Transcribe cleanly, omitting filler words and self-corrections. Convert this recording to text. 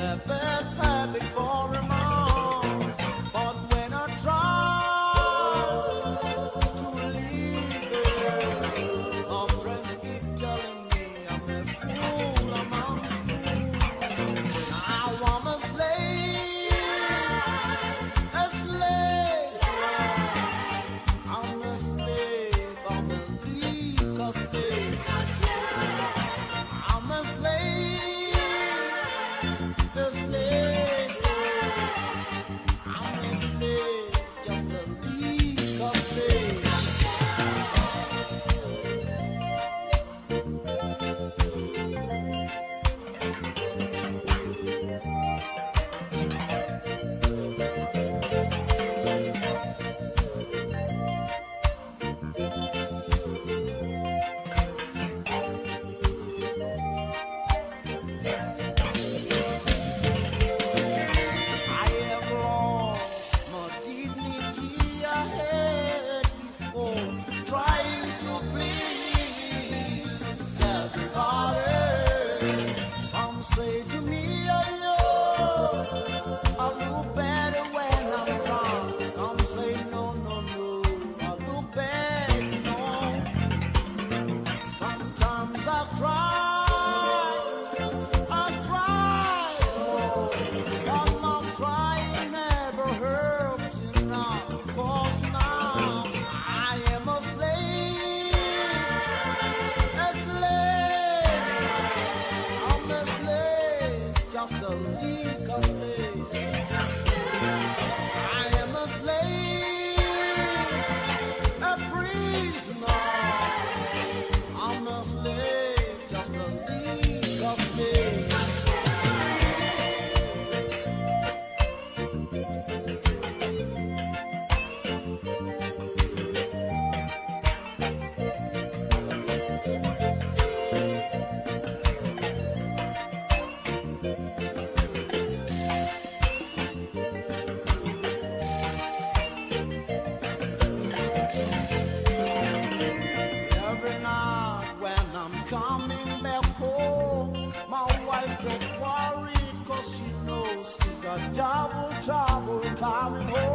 a bad habit for a man. But when I try to leave it, my friends keep telling me I'm a fool, I'm a fool. Now I'm a slave, a slave. I'm a slave, I'm a weak slave. I'm a slave, a slave. I'm a slave, just a weak slave. I have lost my dignity I had before, trying to please everybody. Some say to me, I look better when I'm drunk. Some say, no, no, no, I look bad, no. Sometimes I cry, but my crying never helps enough. 'Cause now I am a slave, a slave. I'm a slave, just a legal slave. I am a slave, a prisoner. I'm a slave, just a legal slave. Every night when I'm coming back home, my wife gets worried 'cause she knows she's got double trouble coming home.